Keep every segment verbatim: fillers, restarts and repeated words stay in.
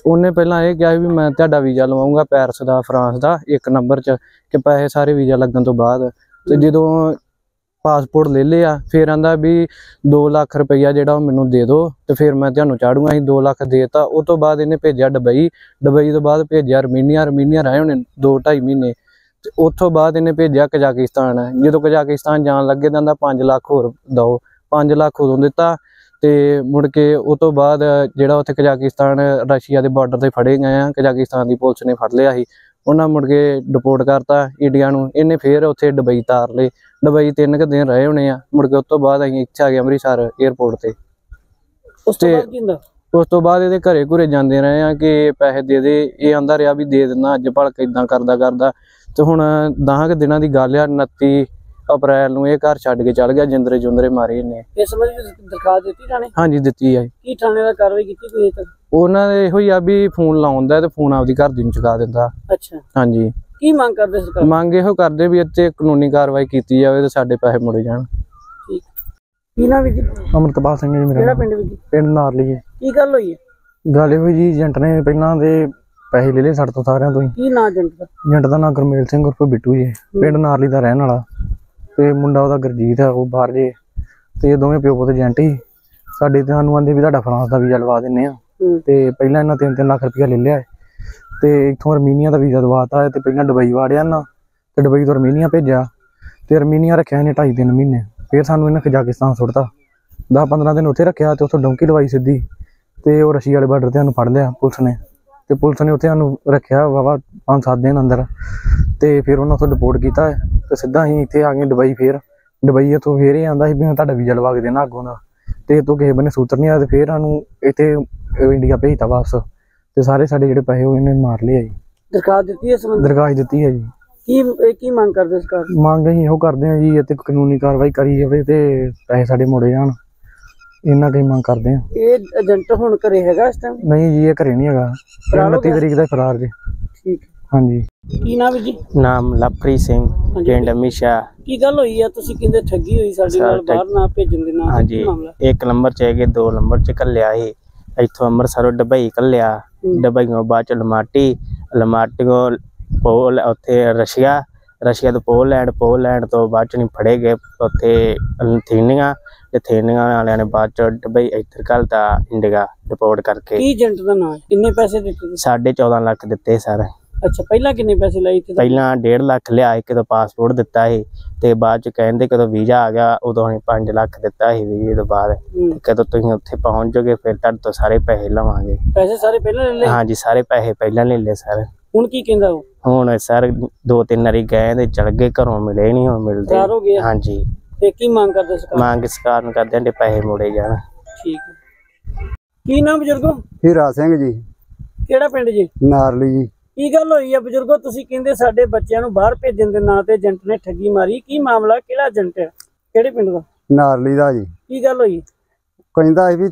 ਉਹਨੇ ਪਹਿਲਾਂ ਇਹ ਕਿਹਾ ਵੀ मैं ਤੁਹਾਡਾ ਵੀਜ਼ਾ ਲਵਾਉਂਗਾ ਪੈਰਿਸ ਦਾ ਫਰਾਂਸ ਦਾ ਇੱਕ ਨੰਬਰ 'ਚ ਕਿ ਪੈਸੇ ਸਾਰੇ ਵੀਜ਼ਾ ਲੱਗਣ ਤੋਂ ਬਾਅਦ। ਤੇ ਜਦੋਂ ਪਾਸਪੋਰਟ ले लिया फिर आंदा भी दो लाख रुपया जो मैनू दे दो तो फिर मैं तुहानू चाड़ूंगा। असीं दो लाख देता। उस तो बाद इन्हें भेजा दुबई, दुबई तो बाद भेजा अरमीनिया, अरमीनिया रहे होने दो ढाई महीने। उस तो बाद इन्हें भेजा कजाकिस्तान। जो कजाकिस्तान जान लगे तो पाँच लाख होर दो, पाँच लाख उदों दिता। तो मुड़ के उस तो बाद जो उत्थे कजाकिस्तान रशिया के बॉर्डर से फड़े गए हैं, कजाकिस्तान की पुलिस ने फड़ लिया ही। उन्हें मुड़ के डिपोर्ट करता इंडिया नूं। इन्हें फिर उत्थे दुबई तार ले, दुबई तीन क दिन रहे होने आ। मुड़ के उस तो बाद असीं इत्थे आ गए अमृतसर एयरपोर्ट ते। उस तो बाद इहदे घरे घुरे जांदे रहे हैं कि पैसे दे दे। ये आंदा रहा भी दे देना अज भलक इदां करदा करदा। ते हुण दस क दिनां दी गल आ, उनती अप्रैल नूं ये घर छड्ड के चल गया। जिंदरे जुंदरे मारे इन्हें। इस संबंधी दरखास्त दित्ती थाणे? हाँ जी दित्ती है। की थाणे दा कार्रवाई कीती कोई तक? उन्हां दे इहो ही आ भी फोन लाउंदा ते फोन आपदी घर दी नूं चुका दिंदा। अच्छा हाँ जी। की मांग करदे सरकार? मांग इहो करदे भी इत्थे कानूनी कार्रवाई कीती जावे ते साडे पैसे मुड़े जाण। ठीक की नाम जी? अमृतपाल सिंह जी मेरा। किहड़ा पिंड विच? पिंड नारली जी। की गल होई है? गल इहो जी एजेंट ने पहिलां दे पैसे ले ले साडे तो सारिਆਂ ਤੋਂ ही। की नाम एजेंट दा? एजेंट दा नाम गुरमेल सिंह उर्फ बिट्टू जी, पिंड नारली दा रहण वाला। ते मुंडा ओहदा गुरजीत है, वो बाहर जे। ते दोवें प्यो पुत्त एजेंट ही। साडे ते सानूं आंदे भी तुहाडा फ्रांस दा वीज़ा लवा दिंने आ। ते पहिलां इन्हां तीन तीन लाख रुपया ले लिया। तो इतों अरमीनिया का वीज़ा दवाता है। तो पहला दुबई वाड़िया ना, तो दुबई तो अरमीनिया भेजा। तो अरमीनिया रखा इन्हें ढाई तीन महीने। फिर सानू इन्हें कजाकिस्तान सुट्टा। दस पंद्रह दिन उत्थे रखा। तो उतों डोंकी लवाई सीधी। तो रशिया वाले बार्डर से सानू फड़ लिया पुलिस ने। तो पुलिस ने उत्थे सानू रखा वावा पाँच सात दिन अंदर। तो फिर उन्होंने उत्थों डिपोर्ट किया। तो सीधा अं इतने आ गए दुबई। फिर दुबई इतों फिर ये आंदा भी मैं तुहाडा वीज़ा लवा के देना अगों का। तो इतों किसी बने सूत्र नहीं आया। तो फिर सानू इत्थे इंडिया भेजता वापस। तो सारे साडे जिहड़े पैसे इन्हें मार लिया जी। दरखास्त दी है? दरखास्त दी है जी। की की मांग करदे सरकार? मांग असीं इहो करदे हां जी इत्थे कानूनी कार्रवाई करी जावे ते पैसे साडे मुड़े जाण। इन्ना की मांग करदे हां। ये एजेंट हुण घरे हैगा इस टाइम? नहीं जी, ये घरे नहीं हैगा। उनतीस तरीक दा फरार जी। ठीक हाँ जी। की नाम जी? नाम लवप्रीत सिंह, पिंड हमेशा। की गल होई है तुसीं कहंदे ठगी होई साडे नाल बाहर ना भेजण दे नाल? हाँ जी, एक नंबर च है दो नंबर च घल्लिया ही। इत्थों अमृतसरों दुबई घल्लिया। दुबईयों बाद च लमाटी, लमाटियों पोल उत्थे रशिया, रशिया तो पोलैंड, पोलैंड तो बाद च नहीं फड़े गए उत्थे थीनिया। ते थीनिया वालियां ने बाद च दुबई इधर घलता इंडिया डिपोर्ट करके। की एजेंट दा नाम? किन्ने पैसे दित्ते? साढ़े चौदह लाख दित्ते सर। अच्छा पहला किन्ने पैसे लाए थे? पहला डेढ़ लाख लिया, एक तो पासपोर्ट दिता ही। ते बाद च कहंदे कदों वीज़ा आ गया उदों ही पाँच लाख दिता ही। वीज़े तो बाद कदों तुसीं उत्थे पहुंच जाओगे फिर तुहाडे तो सारे पैसे लवांगे। पैसे सारे पहला ले ले? हाँ जी, सारे पैसे पहला ले ले सर। हुण की कहंदा वो? हुण सर दो तीन बारी गए ते चल गए, घरों मिले नहीं, हुण मिलदे। फरार हो गए? हाँ जी। ते की मांग करदे सरकार? मांग सरकार नूं करदे ने पैसे मुड़े जाण। ठीक है। की नाम बजुर्गो? हीरा सिंह जी। किहड़ा पिंड जी? नारली जी। की गल होई है बजुर्गो तुसीं कहंदे साडे बच्चिआं नूं बाहर भेजण दे नां ते एजेंट ने ठगी मारी? की मामला? किहड़ा एजेंट है? किहड़े पिंड दा? नारली दा जी। की गल होई? कहंदा सी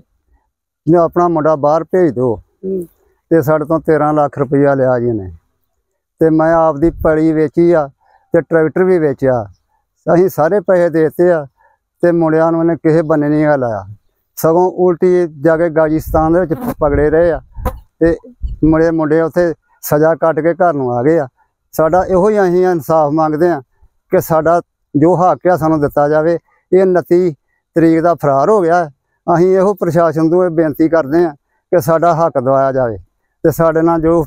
भी अपना मुंडा बाहर भेज दो ते साडे तो तेरह लाख रुपया लिया जी ने। ते मैं आपदी पड़ी वेची आ ते ट्रैक्टर भी वेचिया। असीं सारे पैसे देते आ ते मुंडिआं नूं इन्हें किसे बन्ने नहीं लाया। सगों उल्टी जाके गाजिस्तान दे विच पकड़े रहे आ ते मुंडे मुंडे उत्थे सज़ा कट के घर नूं आ गए आ। साडा इहो ही असीं इंसाफ मंगदे आ कि साडा जो हक आ सानूं दित्ता जावे। ये उनती तरीक दा फरार हो गया। असीं इहो प्रशासन तो बेनती करदे आ कि साडा हक दवाया जावे ते साडे नाल जो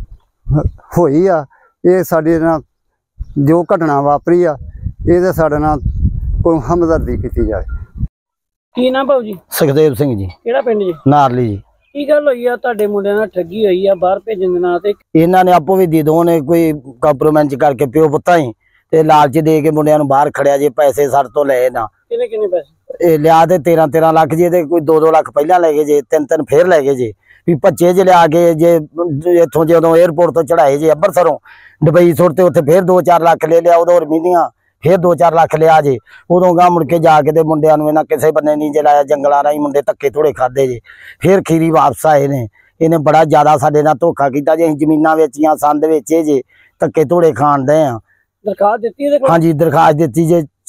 होई आ ये साडे नाल जो घटना वापरी आ ये साडे नाल कोई हमदर्दी कीती जावे। की नाम भाऊ जी? सुखदेव सिंह जी। किहड़ा पिंड जी? नारली जी। की गल होई आ तुहाडे मुंडिआं नाल ठगी होई आ बाहर भेजण दे नां ते? इन्हां ने आपो भी दी दोने कोई कंप्रोमाइज करके प्यो पुत्तां ही ते लालच दे के मुंडिआं नूं बाहर खड़िया जे पैसे सर तो ले ना। किन्ने किन्ने पैसे? ए लिया ते तेरह तेरह लाख जे ते कोई दो दो लाख पहला ले गए जे, तीन तीन फिर ले गए जे। भी भज्जे जे लिया के जे इत्थों जदों एयरपोर्ट तो चढ़ाए जे अमृतसरों दुबई सुट्टे उत्थे फिर दो चार लाख ले लिया। उदों अरमीनिया फिर दो चार लाख लिया जे। उदों गा मुड़ के जाके ते मुंडिआं नूं इन्हां किसे बन्ने नहीं जलाया। जंगलां राहीं मुंडे धक्के थोड़े खाधे जे। फिर खीरी वापस आए ने। इन्हें बड़ा ज्यादा साडे नाल धोखा कीता जे। असीं जमीनां वेचियां, संद वेचे जे, धक्के थोड़े खाण दे आ। दरखास्त दित्ती? हाँ जी दरखास्त दित्ती जे।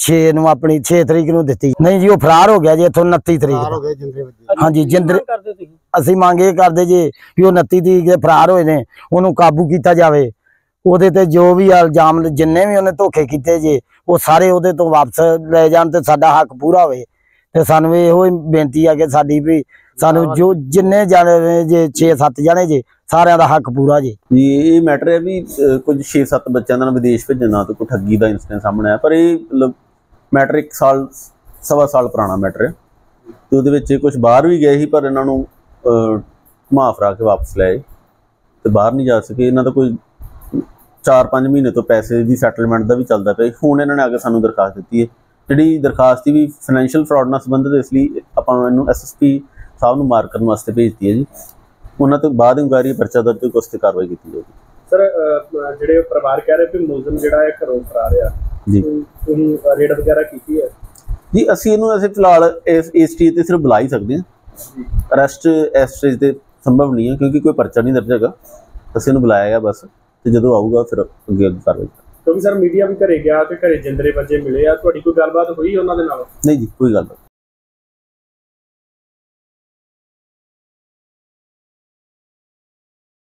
छे ਨੂੰ ਆਪਣੀ ਛੇ ਤਰੀਕ ਨੂੰ ਦਿੱਤੀ। ਨਹੀਂ ਜੀ ਉਹ ਫਰਾਰ ਹੋ ਗਿਆ ਜੀ ਇੱਥੋਂ ਉਨੱਤੀ ਤਰੀਕ ਹਾਂਜੀ ਜਿੰਦਰੇ ਅਸੀਂ ਮੰਗ ਇਹ ਕਰਦੇ ਜੀ ਕਿ ਉਹ ਉਨੱਤੀ ਤਰੀਕ ਦੇ ਫਰਾਰ ਹੋਏ ਨੇ ਉਹਨੂੰ ਕਾਬੂ ਕੀਤਾ ਜਾਵੇ। ਉਹਦੇ ਤੇ ਜੋ ਵੀ ਇਲਜ਼ਾਮ ਜਿੰਨੇ ਵੀ ਉਹਨੇ ਧੋਖੇ ਕੀਤੇ ਜੇ ਉਹ ਸਾਰੇ ਉਹਦੇ ਤੋਂ ਵਾਪਸ ਲੈ ਜਾਣ ਤੇ ਸਾਡਾ ਹੱਕ ਪੂਰਾ ਹੋਵੇ। ਤੇ ਸਾਨੂੰ ਇਹੋ ਬੇਨਤੀ ਆ ਕਿ ਸਾਡੀ ਵੀ ਸਾਨੂੰ ਜੋ ਜਿੰਨੇ ਜਾਣੇ ਨੇ ਜੇ ਛੇ ਸੱਤ ਜਾਣੇ ਜੇ ਸਾਰਿਆਂ ਦਾ ਹੱਕ ਪੂਰਾ ਜੀ। ਜੀ ਇਹ ਮੈਟਰ ਹੈ ਵੀ ਕੁਝ ਛੇ ਸੱਤ ਬੱਚਿਆਂ ਦਾ ਵਿਦੇਸ਼ ਭੇਜਣ ਨਾਲ ਕੋਈ ਠੱਗੀ ਦਾ ਇਨਸੀਡੈਂਟ ਸਾਹਮਣੇ ਆਇਆ, ਪਰ ਇਹ ਮਤਲਬ ਮੈਟਰ ਇੱਕ ਸਾਲ ਸਵਾ ਸਾਲ ਪੁਰਾਣਾ ਮੈਟਰ ਹੈ ਤੇ ਉਹਦੇ ਵਿੱਚ ਕੁਝ ਬਾਹਰ ਵੀ ਗਏ ਸੀ ਪਰ ਇਹਨਾਂ ਨੂੰ ਘੁਮਾ ਫਰਾ ਕੇ ਵਾਪਸ ਲਏ ਤੇ ਬਾਹਰ ਨਹੀਂ ਜਾ ਸਕੇ। ਇਹਨਾਂ ਦਾ ਕੋਈ ਚਾਰ ਪੰਜ ਮਹੀਨੇ ਤੋਂ ਪੈਸੇ ਦੀ ਸੈਟਲਮੈਂਟ ਦਾ ਵੀ ਚੱਲਦਾ ਪਿਆ। ਹੁਣ ਇਹਨਾਂ ਨੇ ਆ ਕੇ ਸਾਨੂੰ ਦਰਖਾਸਤ ਦਿੱਤੀ ਹੈ, ਜਿਹੜੀ ਦਰਖਾਸਤ ਦੀ ਵੀ ਫਾਈਨੈਂਸ਼ੀਅਲ ਫਰਾਡ ਨਾਲ ਸੰਬੰਧਿਤ, ਇਸ ਲਈ ਆਪਾਂ ਇਹਨੂੰ ਐਸ ਐਸ ਪੀ ਸਾਹਿਬ ਨੂੰ ਮਾਰਕ ਕਰਨ ਵਾਸਤੇ ਭੇਜਤੀ ਹੈ ਜੀ। ਉਹਨਾਂ ਤੋਂ ਬਾਅਦ ਇਨਕੁਆਇਰੀ ਪਰਚਾ ਦਰਜ ਕਰਕੇ ਉਸ ਤੇ ਕਾਰਵਾਈ ਕੀਤੀ ਜਾਊਗੀ। ਸਰ ਜਿਹੜੇ ਪਰਿਵਾਰ ਕਹਿ ਰਹੇ ਵੀ ਮੁਲਜ਼ਮ ਜਿਹੜਾ ਹੈ ਘਰੋਂ ਫਰਾਰ ਆ ਜੀ, ਤੁਸੀਂ ਰੇਡ ਵਗੈਰਾ ਕੀਤੀ ਹੈ ਜੀ? ਅਸੀਂ ਇਹਨੂੰ ਅਸੀਂ ਫਿਲਹਾਲ ਇਸ ਇਸ ਚੀਜ਼ ਤੇ ਸਿਰਫ ਬੁਲਾ ਹੀ ਸਕਦੇ ਹਾਂ, ਅਰੈਸਟ ਇਸ ਸਟੇਜ ਤੇ ਸੰਭਵ ਨਹੀਂ ਹੈ ਕਿਉਂਕਿ ਕੋਈ ਪਰਚਾ ਨਹੀਂ ਦਰਜ ਹੈਗਾ। ਅਸੀਂ ਇਹਨੂੰ ਬੁਲਾਇਆ ਗਿਆ ਬਸ, ਤੇ ਜਦੋਂ ਆਊਗਾ ਫਿਰ ਅੱਗੇ ਕਾਰਵਾਈ। ਕਿਉਂਕਿ ਸਰ ਮੀਡੀਆ ਵੀ ਘਰੇ ਗਿਆ ਤੇ ਘਰੇ ਜਿੰਦਰੇ ਬੱਚੇ ਮਿਲੇ ਆ, ਤੁਹਾਡੀ ਕੋਈ ਗੱਲਬਾਤ ਹੋਈ ਉਹਨਾਂ ਦੇ ਨਾਲ? ਨਹੀਂ ਜੀ, ਕੋਈ ਗੱਲ ਨਹੀਂ।